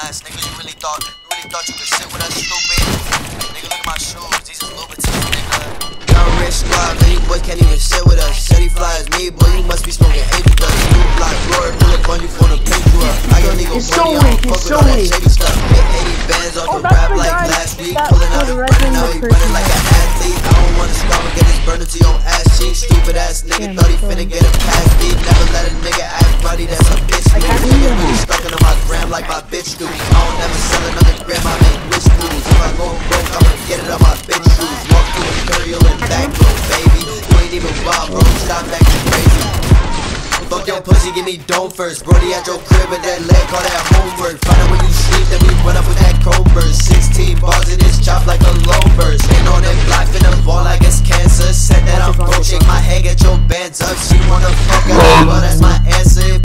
ass nigga. You really thought you could sit with us, stupid? Nigga, look at my shoes, these is Louboutins, nigga. Young rich squad, man, you boys can't even sit with us. Said he fly as me, boy, you must be smoking angel dust. New block, Lord, pull up on you for the pick you up. I got nigga money, I don't fuck with all that shady stuff. Hit 80 bands off the rap like last week. Pulling out and running, now he running like an athlete. I don't wanna stop and get his burner to your ass cheek. Stupid ass nigga thought he finna get a pass beat. Never let a nigga act buddy, that's a bitch. Niggas really stuck into my gram like my bitch do. I don't never sell another gram, I make wish moves. If I go broke, I'ma get it on my bitch shoes. Walk through Imperial and back door, baby. You ain't even Bob, bro, stop acting crazy. Fuck your pussy, give me dome first. Brody at your crib with that leg, call that homework. Find out when you sleep, then we run up with that chrome burst. 16 balls in his chop like a low burst. Ain't on that block, finna ball like it's cancer. Said that I'm broke, shake my head, get your bands up. She wanna fuck up, well that's my answer.